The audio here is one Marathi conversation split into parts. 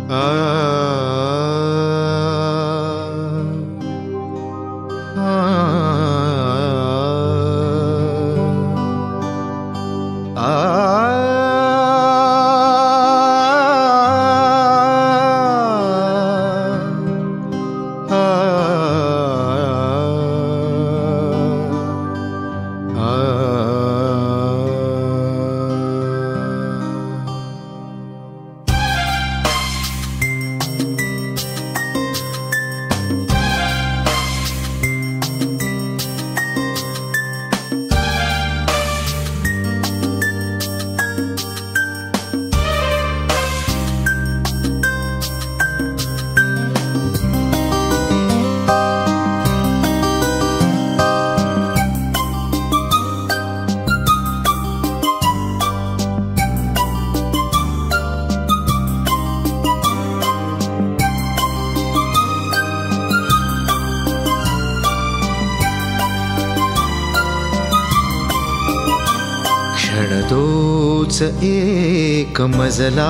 क्षणदोच एक मजला,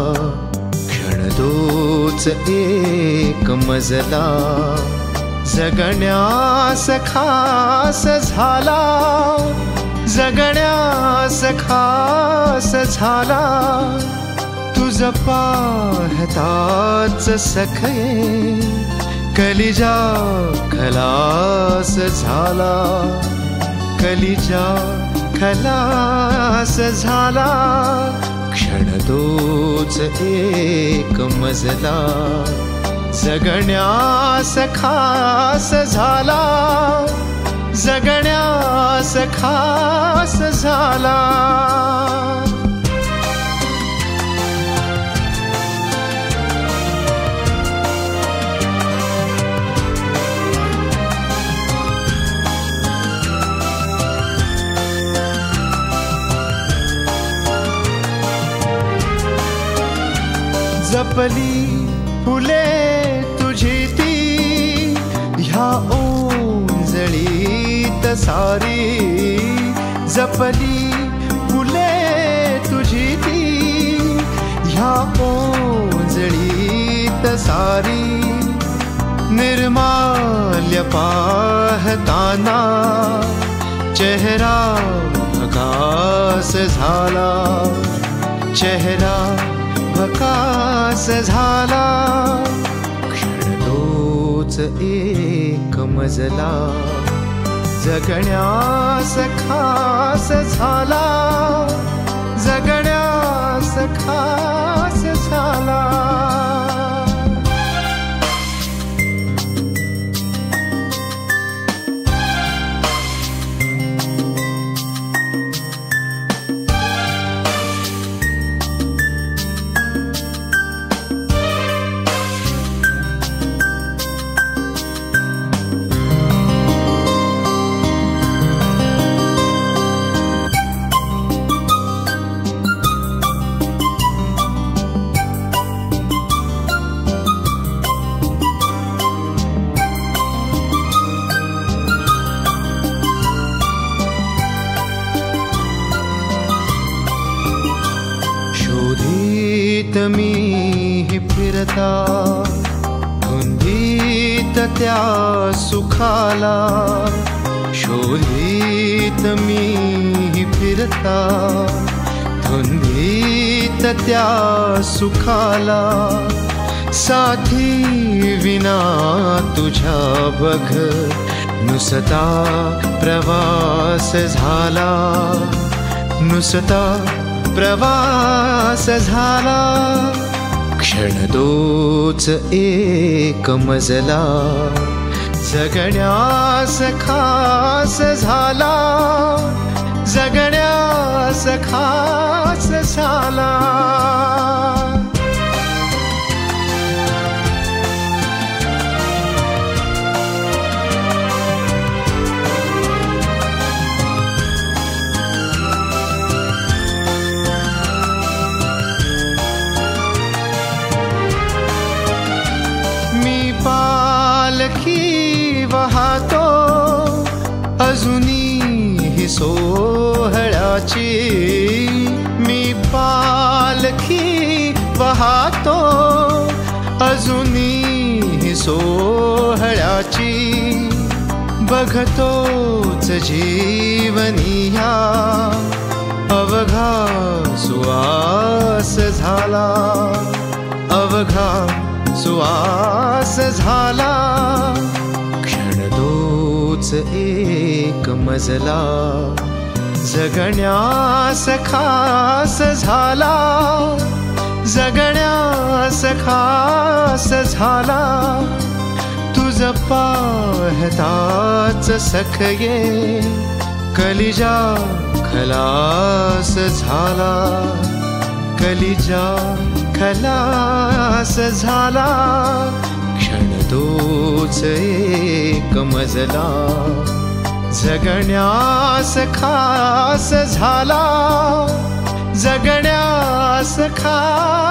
क्षणदोच एक मजला, जगण्यास खास झाला, जगण्यास खास झाला. तुझ पाहताच सखे कलिजा खलास झाला, कलिजा खलास झाला. क्षणदोच एक मजला, जगण्यास खास झाला, जगण्यास खास झाला. जपली फुले तुझी ती ह्या ओंजळीत सारी, जपली फुले तुझी ती ह्या ओंजळीत सारी. निर्माल्य पाहताना चेहरा भकास झाला, चेहरा भकास झाला. क्षणदोच एक मजला, जगण्यास खास झाला, जगण्यास खास झाला. शोधित मी फिरता, धुंदीत त्या सुखाला, शोधित मी फिरता, धुंदीत त्या सुखाला. साथी विना तुझ्या बघ नुसता प्रवास झाला, नुसता प्रवास झाला. क्षणदोच एक मजला, जगण्यास खास झाला, जगण्यास खास झाला. पालखी वाहतो अजूनी ही सोहळ्याची, मी पालखी वाहतो अजूनही सोहळ्याची बघतोच जीवनी ह्या अवघा सुवास झाला, अवघा सुवास झाला. क्षण तोच एक मजला जगण्यास खास झाला, जगण्यास खास झाला. तुझ पाहताच सखये कलिजा खलास झाला, कलिजा खलास झाला. क्षण तोच एक मजला जगण्यास खास झाला, जगण्यास खास